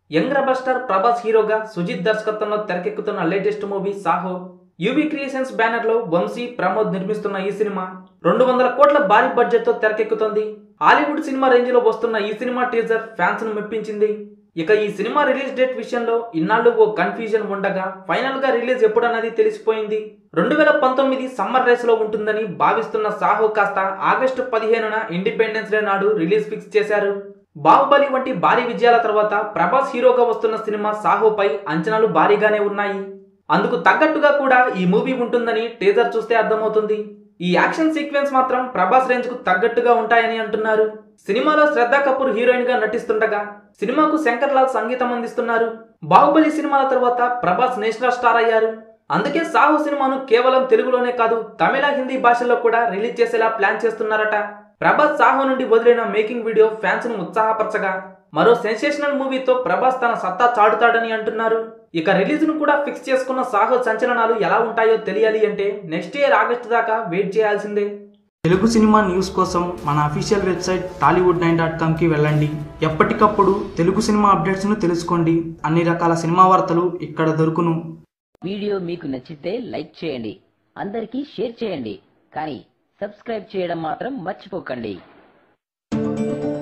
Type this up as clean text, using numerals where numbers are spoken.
Young rebel star Prabhas హీరోగా సుజిత్ దర్శకత్వంలో తెరకెక్కుతున్న latest movie Saaho. UV creations banner లో వంశీ ప్రమోద్ నిర్మిస్తున్న ఈ సినిమా 200 కోట్ల భారీ బడ్జెట్ తో తెరకెక్కుతోంది. హాలీవుడ్ సినిమా రేంజ్ లో వస్తున్న ఈ సినిమా టీజర్ ఫ్యాన్స్ ను మెప్పించింది. ఇక ఈ సినిమా రిలీజ్ డేట్ విషయంలో ఇన్నాళ్ళు ఓ కన్ఫ్యూజన్ ఉండగా ఫైనల్ గా రిలీజ్ ఎప్పుడన్నది తెలిసిపోయింది. 2019 సమ్మర్ రేస్ లో ఉంటుందని భావిస్తున్న సాహో కాస్త ఆగస్టు 15న ఇండిపెండెన్స్ డే నాడు రిలీజ్ ఫిక్స్ చేశారు. బాహుబలి వంటి భారీ విజయాల తర్వాత ప్రభాస్ హీరోగా వస్తున్న సినిమా సాహోపై అంచనాలు భారీగానే ఉన్నాయి. అందుకు తగ్గట్టుగా కూడా ఈ మూవీ ఉంటుందని టీజర్ చూస్తే అర్థమవుతుంది. ఈ యాక్షన్ సీక్వెన్స్ మాత్రం ప్రభాస్ రేంజ్ కు తగ్గట్టుగా ఉంటాయని అంటున్నారు. సినిమాలో శ్రద్ధా కపూర్ హీరోయిన్ గా నటిస్తుండగా సినిమాకు శంకర్ లాల్ సంగీతం అందిస్తున్నారు. బాహుబలి సినిమాల తర్వాత ప్రభాస్ నేషనల్ స్టార్ అయ్యారు. అందుకే సాహో సినిమాను కేవలం తెలుగులోనే కాదు తమిళ, హిందీ భాషల్లో కూడా రిలీజ్ చేసేలా ప్లాన్ చేస్తున్నారట. ప్రభాస్ సాహో నుండి వదిలిన మేకింగ్ వీడియో ఫ్యాన్స్ ను ఉత్సాహపరచగా మరో సెన్సేషనల్ మూవీతో ప్రభాస్ తన సత్తా చాటుతాడని అంటున్నారు. ఇక రిలీజ్ ను కూడా ఫిక్స్ చేసుకున్న సాహో సంచలనాలు ఎలా ఉంటాయో తెలియాలి అంటే నెక్స్ట్ ఇయర్ ఆగస్టు దాకా వెయిట్ చేయాల్సిందే. తెలుగు సినిమా న్యూస్ కోసం మన అఫీషియల్ వెబ్సైట్ tollywood9.com కి వెళ్ళండి. ఎప్పటికప్పుడు తెలుగు సినిమా అప్డేట్స్ ను తెలుసుకోండి. అన్ని రకాల సినిమా వార్తలు ఇక్కడ దొరుకును. వీడియో మీకు నచ్చితే లైక్ చేయండి, అందరికీ షేర్ చేయండి, కానీ సబ్స్క్రైబ్ చేయడం మాత్రం మర్చిపోకండి.